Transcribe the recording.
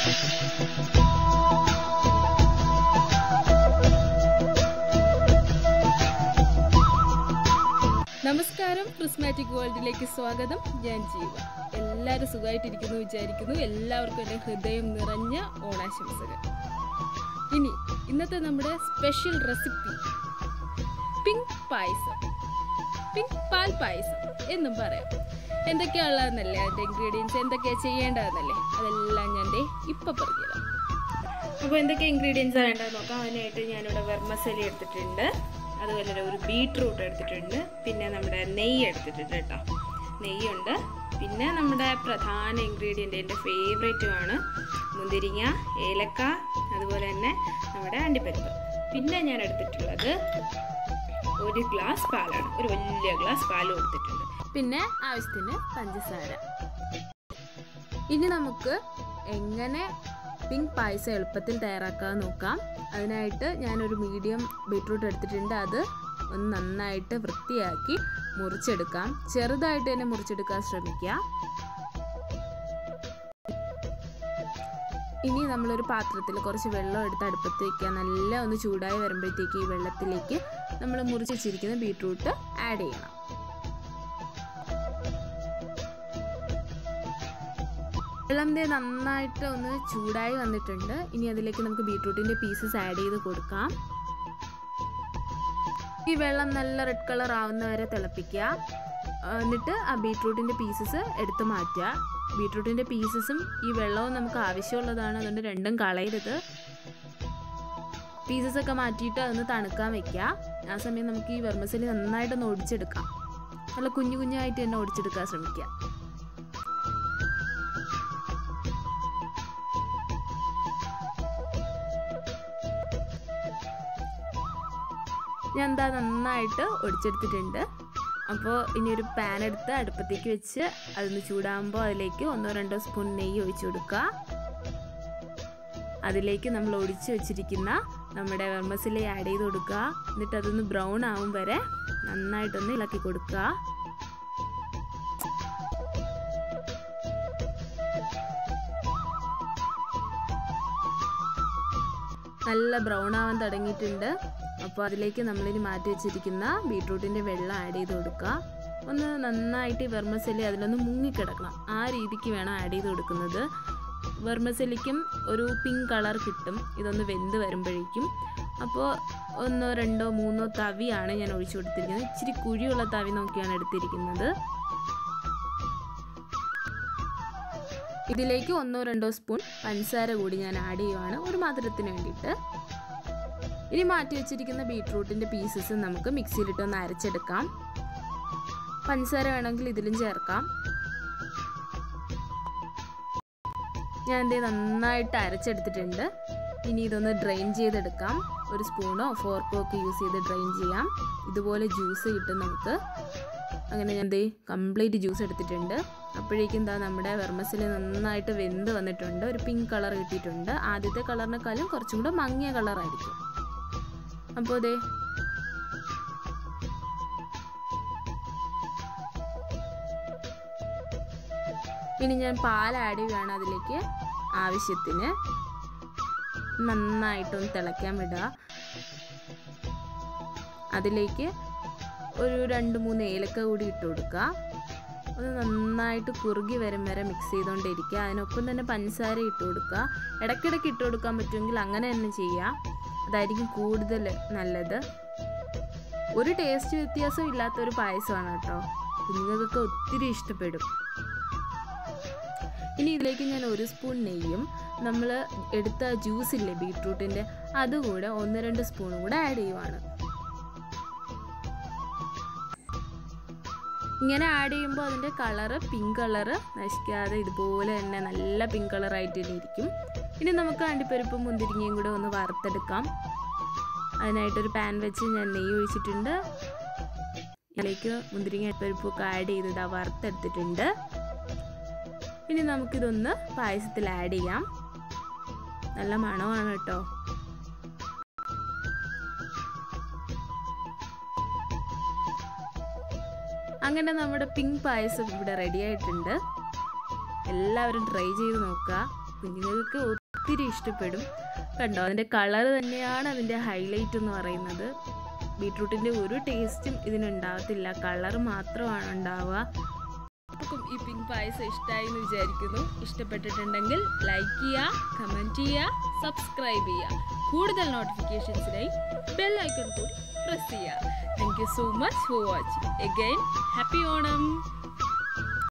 നമസ്കാരം, പ്രിസ്മാറ്റിക് വേൾഡിലേക്ക് സ്വാഗതം. ഞാൻ ജീവ. എല്ലാവരും സുഖമായിട്ടിരിക്കുന്നു വിചാരിക്കുന്നു. എല്ലാവർക്കും എൻ്റെ ഹൃദയം നിറഞ്ഞ ഓണാശംസകൾ. ഇനി ഇന്നത്തെ നമ്മുടെ special recipe pink payasam, pink പാൽ പായസം എന്നും പറയാം. എന്തൊക്കെയാണുള്ളതെന്നല്ലേ, അതിൻ്റെ ഇൻഗ്രീഡിയൻസ് എന്തൊക്കെയാണ് ചെയ്യേണ്ടതെന്നല്ലേ, അതെല്ലാം ഞാൻ ഇപ്പം പറഞ്ഞുതരാം. അപ്പോൾ എന്തൊക്കെ ഇൻഗ്രീഡിയൻസ് വേണ്ടതെന്ന് നോക്കാം. അതിനായിട്ട് ഞാനിവിടെ വെർമസലി എടുത്തിട്ടുണ്ട്, അതുപോലെ ഒരു ബീട്രൂട്ട് എടുത്തിട്ടുണ്ട്, പിന്നെ നമ്മുടെ നെയ്യ് എടുത്തിട്ടുണ്ട് കേട്ടോ. നെയ്യുണ്ട്, പിന്നെ നമ്മുടെ പ്രധാന ഇൻഗ്രീഡിയൻ്റ് എൻ്റെ ഫേവറേറ്റുമാണ് മുന്തിരിങ്ങ, ഏലക്ക, അതുപോലെ തന്നെ നമ്മുടെ അണ്ടിപ്പരിപ്പ്. പിന്നെ ഞാൻ എടുത്തിട്ടുള്ളത് ഒരു ഗ്ലാസ് പാലാണ്, ഒരു വലിയ ഗ്ലാസ് പാലും എടുത്തിട്ടുണ്ട്. പിന്നെ ആവശ്യത്തിന് പഞ്ചസാര. ഇനി നമുക്ക് എങ്ങനെ പിങ്ക് പായസം എളുപ്പത്തിൽ തയ്യാറാക്കാൻ നോക്കാം. അതിനായിട്ട് ഞാനൊരു മീഡിയം ബീട്രൂട്ട് എടുത്തിട്ടുണ്ട്. അത് ഒന്ന് നന്നായിട്ട് വൃത്തിയാക്കി മുറിച്ചെടുക്കാം. ചെറുതായിട്ട് തന്നെ മുറിച്ചെടുക്കാൻ ശ്രമിക്കുക. ഇനി നമ്മളൊരു പാത്രത്തിൽ കുറച്ച് വെള്ളം എടുത്ത് അടുപ്പത്ത് വയ്ക്കുക. നല്ല ഒന്ന് ചൂടായി വരുമ്പോഴത്തേക്ക് ഈ വെള്ളത്തിലേക്ക് നമ്മൾ മുറിച്ച് വെച്ചിരിക്കുന്ന ബീട്രൂട്ട് ആഡ് ചെയ്യണം. വെള്ളം നന്നായിട്ട് ഒന്ന് ചൂടായി വന്നിട്ടുണ്ട്. ഇനി അതിലേക്ക് നമുക്ക് ബീട്രൂട്ടിൻ്റെ പീസസ് ആഡ് ചെയ്ത് കൊടുക്കാം. ഈ വെള്ളം നല്ല റെഡ് കളർ ആവുന്ന വരെ തിളപ്പിക്കുക. എന്നിട്ട് ആ ബീട്രൂട്ടിൻ്റെ പീസസ് എടുത്ത് മാറ്റുക. ബീട്രൂട്ടിൻ്റെ പീസസും ഈ വെള്ളവും നമുക്ക് ആവശ്യമുള്ളതാണ്, അതുകൊണ്ട് രണ്ടും കളയരുത്. പീസസൊക്കെ മാറ്റിയിട്ട് അതൊന്ന് തണുക്കാൻ വയ്ക്കുക. ആ സമയം നമുക്ക് ഈ വെർമസലി നന്നായിട്ടൊന്ന് ഒടിച്ചെടുക്കാം. നല്ല കുഞ്ഞു കുഞ്ഞായിട്ട് തന്നെ ഒടിച്ചെടുക്കാൻ ശ്രമിക്കുക. ഞാൻ നന്നായിട്ട് ഒടിച്ചെടുത്തിട്ടുണ്ട്. അപ്പോൾ ഇനി ഒരു പാൻ എടുത്ത് അടുപ്പത്തേക്ക് വെച്ച് അതൊന്ന് ചൂടാകുമ്പോൾ അതിലേക്ക് 1-2 സ്പൂൺ നെയ്യ് ഒഴിച്ചു കൊടുക്കുക. അതിലേക്ക് നമ്മൾ ഒടിച്ച് വെച്ചിരിക്കുന്ന നമ്മുടെ വെർമസലി ആഡ് ചെയ്ത് കൊടുക്കുക. എന്നിട്ട് അതൊന്ന് ബ്രൗൺ ആവും വരെ നന്നായിട്ടൊന്ന് ഇളക്കി കൊടുക്കുക. നല്ല ബ്രൗൺ ആവാൻ തുടങ്ങിയിട്ടുണ്ട്. അപ്പോൾ അതിലേക്ക് നമ്മളിനി മാറ്റി വെച്ചിരിക്കുന്ന ബീട്രൂട്ടിൻ്റെ വെള്ളം ആഡ് ചെയ്ത് കൊടുക്കുക. ഒന്ന് നന്നായിട്ട് ഈ വെർമസലി അതിലൊന്ന് മുങ്ങിക്കിടക്കണം. ആ രീതിക്ക് വേണം ആഡ് ചെയ്ത് കൊടുക്കുന്നത്. വെർമസലിക്കും ഒരു പിങ്ക് കളർ കിട്ടും ഇതൊന്ന് വെന്ത് വരുമ്പോഴേക്കും. അപ്പോൾ 1, 2, 3 തവിയാണ് ഞാൻ ഒഴിച്ചു കൊടുത്തിരിക്കുന്നത്. ഇച്ചിരി കുഴിയുള്ള തവി നോക്കിയാണ് എടുത്തിരിക്കുന്നത്. ഇതിലേക്ക് 1-2 സ്പൂൺ പഞ്ചസാര കൂടി ഞാൻ ആഡ് ചെയ്യുവാണ്, ഒരു മധുരത്തിന് വേണ്ടിയിട്ട്. ഇനി മാറ്റി വെച്ചിരിക്കുന്ന ബീട്രൂട്ടിൻ്റെ പീസസ് നമുക്ക് മിക്സിയിലിട്ടൊന്ന് അരച്ചെടുക്കാം. പഞ്ചസാര വേണമെങ്കിൽ ഇതിലും ചേർക്കാം. ഞാൻ നന്നായിട്ട് അരച്ചെടുത്തിട്ടുണ്ട്. ഇനി ഇതൊന്ന് ഡ്രെയിൻ ചെയ്തെടുക്കാം. ഒരു സ്പൂണോ ഫോർക്കോ ഒക്കെ യൂസ് ചെയ്ത് ഡ്രെയിൻ ചെയ്യാം. ഇതുപോലെ ജ്യൂസ് കിട്ടും നമുക്ക്. അങ്ങനെ ഞാൻ കംപ്ലീറ്റ് ജ്യൂസ് എടുത്തിട്ടുണ്ട്. അപ്പോഴേക്കും നമ്മുടെ വെർമസലി നന്നായിട്ട് വെന്ത് വന്നിട്ടുണ്ട്. ഒരു പിങ്ക് കളർ കിട്ടിയിട്ടുണ്ട്. ആദ്യത്തെ കളറിനെക്കാളും കുറച്ചും കൂടെ മങ്ങിയ കളറായിരിക്കും. അപ്പോൾ ഇനി ഞാൻ പാൽ ആഡ് ചെയ്യുകയാണ് അതിലേക്ക്. ആവശ്യത്തിന് നന്നായിട്ടൊന്ന് തിളയ്ക്കാൻ വിടുക. അതിലേക്ക് ഒരു 2-3 ഏലക്ക കൂടി ഇട്ട് കൊടുക്കുക. അത് നന്നായിട്ട് കുറുകി വരും വരെ മിക്സ് ചെയ്തുകൊണ്ടിരിക്കുക. അതിനൊപ്പം തന്നെ പഞ്ചസാര ഇട്ട് കൊടുക്കുക. ഇടയ്ക്കിടയ്ക്ക് ഇട്ട് കൊടുക്കാൻ പറ്റുമെങ്കിൽ അങ്ങനെ തന്നെ ചെയ്യുക, അതായിരിക്കും കൂടുതൽ നല്ലത്. ഒരു ടേസ്റ്റ് വ്യത്യാസം ഇല്ലാത്തൊരു പായസമാണ് കേട്ടോ. കുഞ്ഞുങ്ങൾക്കൊക്കെ ഒത്തിരി ഇഷ്ടപ്പെടും. ഇനി ഇതിലേക്ക് ഞാൻ 1 സ്പൂൺ നെയ്യും നമ്മൾ എടുത്ത ജ്യൂസില്ലേ ബീട്രൂട്ടിൻ്റെ, അതുകൂടെ 1-2 സ്പൂണും കൂടെ ആഡ് ചെയ്യുവാണ്. ഇങ്ങനെ ആഡ് ചെയ്യുമ്പോൾ അതിൻ്റെ കളറ് പിങ്ക് കളറ് നശിക്കാതെ ഇതുപോലെ തന്നെ നല്ല പിങ്ക് കളറായിട്ട് തന്നെ ഇരിക്കും. ഇനി നമുക്ക് അണ്ടിപ്പരിപ്പും മുന്തിരിങ്ങയും കൂടെ ഒന്ന് വറുത്തെടുക്കാം. അതിനായിട്ടൊരു പാൻ വെച്ച് ഞാൻ നെയ്യ് ഒഴിച്ചിട്ടുണ്ട്. ഇതിലേക്ക് മുന്തിരിങ്ങ അണ്ടിപ്പരിപ്പൊക്കെ ആഡ് ചെയ്ത് വറുത്തെടുത്തിട്ടുണ്ട്. ഇനി നമുക്കിതൊന്ന് പായസത്തിൽ ആഡ് ചെയ്യാം. നല്ല മണമാണ് കേട്ടോ. അങ്ങനെ നമ്മുടെ പിങ്ക് പായസം ഇവിടെ റെഡി ആയിട്ടുണ്ട്. എല്ലാവരും ട്രൈ ചെയ്ത് നോക്കുക. കുഞ്ഞുങ്ങൾക്ക് ഒത്തിരി ഇഷ്ടപ്പെടും. കണ്ടോ, അതിൻ്റെ കളർ തന്നെയാണ് അതിൻ്റെ ഹൈലൈറ്റ് എന്ന് പറയുന്നത്. ബീട്രൂട്ടിൻ്റെ ഒരു ടേസ്റ്റും ഇതിനുണ്ടാകത്തില്ല, കളർ മാത്രമാണ് ഉണ്ടാവുക. എല്ലാവർക്കും ഈ പിങ്ക് പായസം ഇഷ്ടമായി എന്ന് വിചാരിക്കുന്നു. ഇഷ്ടപ്പെട്ടിട്ടുണ്ടെങ്കിൽ ലൈക്ക് ചെയ്യുക, കമൻറ്റ് ചെയ്യുക, സബ്സ്ക്രൈബ് ചെയ്യുക. കൂടുതൽ നോട്ടിഫിക്കേഷൻസിനായി ബെൽ ഐക്കൺ കൂടി പ്രസ് ചെയ്യുക. Thank you so much for watching. Again happy Onam.